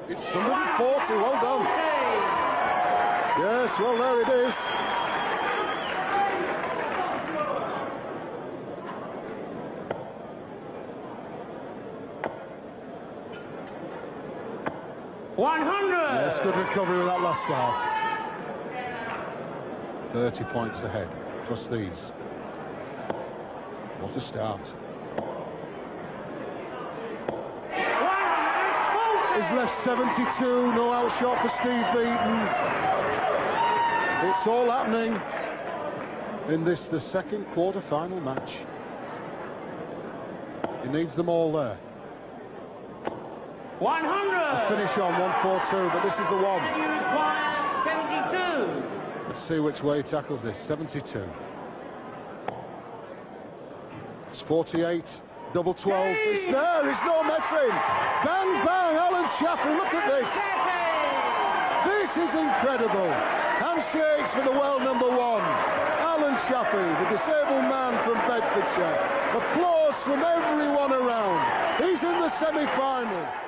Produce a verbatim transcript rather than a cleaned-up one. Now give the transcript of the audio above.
It's somebody forty, well done. Yes, well, there it is. one hundred! Yes, good recovery with that last half. thirty points ahead, plus these. What a start. He's left seventy-two, no outshot for Steve Beaton. It's all happening in this, the second quarter-final match. He needs them all there. one hundred! A finish on one forty-two, but this is the one. You require seventy-two. Let's see which way he tackles this. seventy-two. It's forty-eight. Double twelve. Hey! It's there. It's no messing. Bang, bang. Alan Chaffey. Look at this. Chaffey! This is incredible. Handshakes for the world number one. Alan Chaffey, the disabled man from Bedforshire. Applause from everyone around. He's in the semi-final.